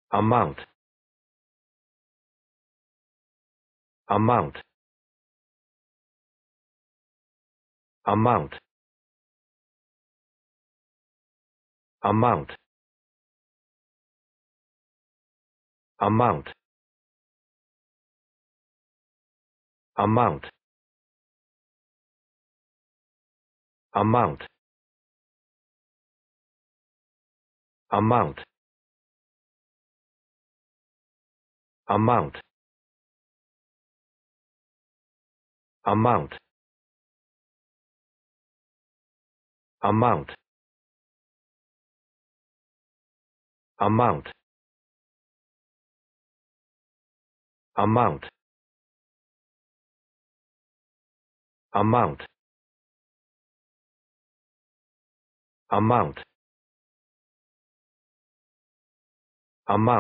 amount, amount, amount, amount, amount, amount, amount, amount, amount, amount, amount, amount, amount, amount, amount, amount.